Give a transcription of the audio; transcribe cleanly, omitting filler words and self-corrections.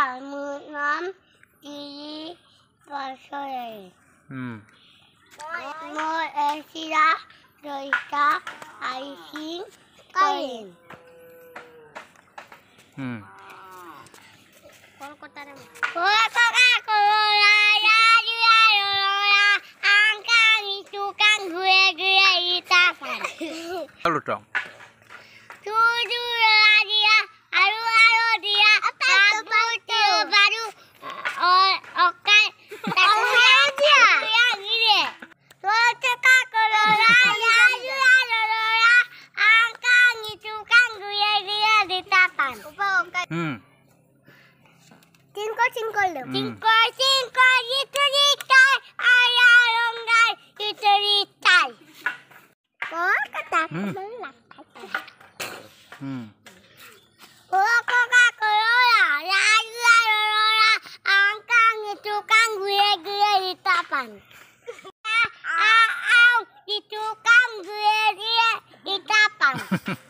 menam di pasore. Mo esila doita aisin kain. Halo dong. Dia, alu dia, aku baru oke. Dia, yang ini. Cekak angkang itu kan gue di tapan. Cingkol itu dikai, ayah longgai itu dikai. Kok kata melak. Coca-Cola, angkang itu kan gue di tapan. Itu kan gue di tapan.